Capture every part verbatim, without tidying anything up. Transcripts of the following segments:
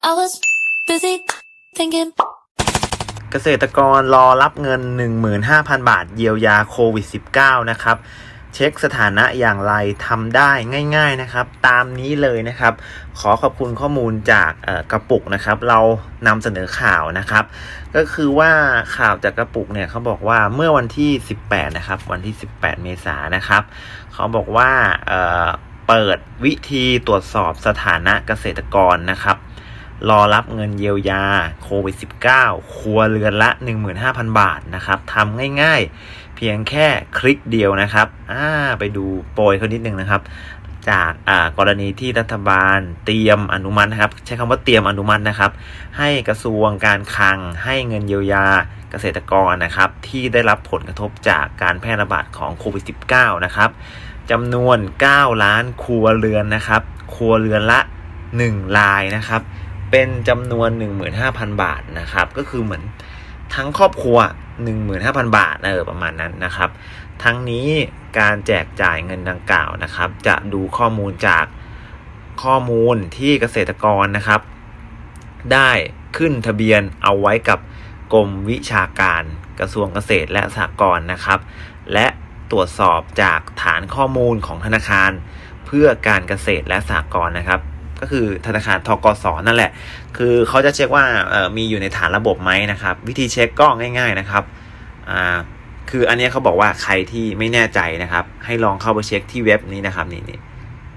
I was busy thinking เกษตรกรรอรับเงิน หนึ่งหมื่นห้าพัน บาทเยียวยาโควิด สิบเก้า นะครับเช็คสถานะอย่างไรทำได้ง่ายๆนะครับตามนี้เลยนะครับขอขอบคุณข้อมูลจากกระปุกนะครับเรานำเสนอข่าวนะครับก็คือว่าข่าวจากกระปุกเนี่ยเขาบอกว่าเมื่อวันที่สิบแปดนะครับวันที่สิบแปดเมษายนนะครับเขาบอกว่าเอ่อเปิดวิธีตรวจสอบสถานะเกษตรกรนะครับรอรับเงินเยียวยาโควิด สิบเก้า ครัวเรือนละ หนึ่งหมื่นห้าพัน บาทนะครับทำง่ายๆเพียงแค่คลิกเดียวนะครับอ่าไปดูโปรยเขานิดนึงนะครับจากอ่ากรณีที่รัฐบาลเตรียมอนุมัตินะครับใช้คำว่าเตรียมอนุมัตินะครับให้กระทรวงการคลังให้เงินเยียวยาเกษตรกรนะครับที่ได้รับผลกระทบจากการแพร่ระบาดของโควิด สิบเก้า นะครับจำนวนเก้าล้านครัวเรือนนะครับครัวเรือนละหนึ่งรายนะครับเป็นจำนวน หนึ่งหมื่นห้าพัน บาทนะครับก็คือเหมือนทั้งครอบครัว หนึ่งหมื่นห้าพัน บาทเออประมาณนั้นนะครับทั้งนี้การแจกจ่ายเงินดังกล่าวนะครับจะดูข้อมูลจากข้อมูลที่เกษตรกรนะครับได้ขึ้นทะเบียนเอาไว้กับกรมวิชาการกระทรวงเกษตรและสหกรณ์นะครับและตรวจสอบจากฐานข้อมูลของธนาคารเพื่อการเกษตรและสหกรณ์นะครับก็คือธนาคารธกส.นั่นแหละคือเขาจะเช็คว่ามีอยู่ในฐานระบบไหมนะครับวิธีเช็คก็ง่ายๆนะครับอ่าคืออันนี้เขาบอกว่าใครที่ไม่แน่ใจนะครับให้ลองเข้าไปเช็คที่เว็บนี้นะครับนี่นี่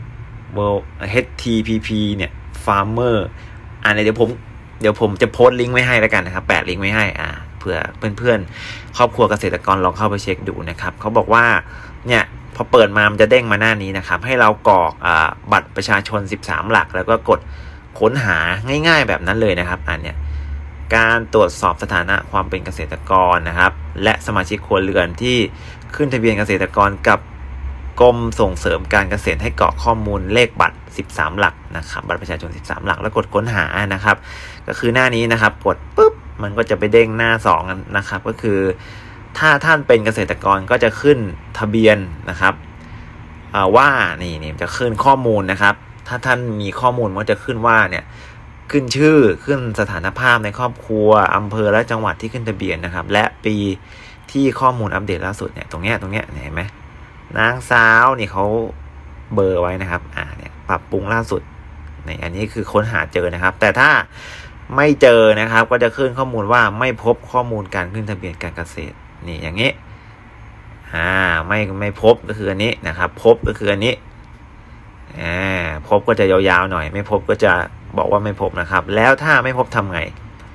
World เอช ที พี พี เนี่ย Farmer อ่าเดี๋ยวผมเดี๋ยวผมจะโพสต์ลิงก์ไว้ให้แล้วกันนะครับแปะลิงก์ไว้ให้อ่าเผื่อเพื่อนๆครอบครัวเกษตรกรลองเข้าไปเช็คดูนะครับเขาบอกว่าเนี่ยพอเปิดมามันจะเด้งมาหน้านี้นะครับให้เรากรอกอ่าบัตรประชาชนสิบสามหลักแล้วก็กดค้นหาง่ายๆแบบนั้นเลยนะครับอันเนี้ยการตรวจสอบสถานะความเป็นเกษตรกรนะครับและสมาชิกครัวเรือนที่ขึ้นทะเบียนเกษตรกรกับกรมส่งเสริมการเกษตรให้กรอกข้อมูลเลขบัตรสิบสามหลักนะครับบัตรประชาชนสิบสามหลักแล้วกดค้นหานะครับก็คือหน้านี้นะครับกดปุ๊บมันก็จะไปเด้งหน้าสองนะครับก็คือถ้าท่านเป็นเกษตรกรก็จะขึ้นทะเบียนนะครับว่านี่นี่จะขึ้นข้อมูลนะครับถ้าท่านมีข้อมูลมันจะขึ้นว่าเนี่ยขึ้นชื่อขึ้นสถานภาพในครอบครัวอำเภอและจังหวัดที่ขึ้นทะเบียนนะครับและปีที่ข้อมูลอัปเดตล่าสุดเนี่ยตรงเนี้ยตรงเนี้ยเห็นไหมนางสาวนี่เขาเบอร์ไว้นะครับอ่าเนี่ยปรับปรุงล่าสุดในอันนี้คือค้นหาเจอนะครับแต่ถ้าไม่เจอนะครับก็จะขึ้นข้อมูลว่าไม่พบข้อมูลการขึ้นทะเบียนการเกษตรนี่อย่างนี้อ่าไม่ไม่พบก็คืออันนี้นะครับพบก็คืออันนี้อ่าพบก็จะยาวๆหน่อยไม่พบก็จะบอกว่าไม่พบนะครับแล้วถ้าไม่พบทำไง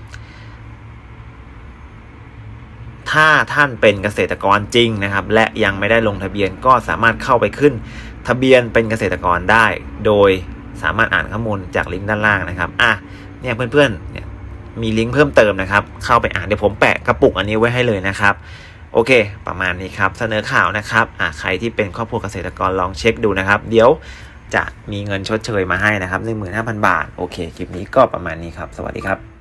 ถ้าท่านเป็นเกษตรกรจริงนะครับและยังไม่ได้ลงทะเบียนก็สามารถเข้าไปขึ้นทะเบียนเป็นเกษตรกรได้โดยสามารถอ่านข้อมูลจากลิงก์ด้านล่างนะครับอ่ะเนี่ยเพื่อนๆเนี่ยมีลิงก์เพิ่มเติมนะครับเข้าไปอ่านเดี๋ยวผมแปะกระปุกอันนี้ไว้ให้เลยนะครับโอเคประมาณนี้ครับเสนอข่าวนะครับอ่ะใครที่เป็นครอบครัวเกษตรกรลองเช็คดูนะครับเดี๋ยวจะมีเงินชดเชยมาให้นะครับ หนึ่งหมื่นห้าพัน บาทโอเคคลิปนี้ก็ประมาณนี้ครับสวัสดีครับ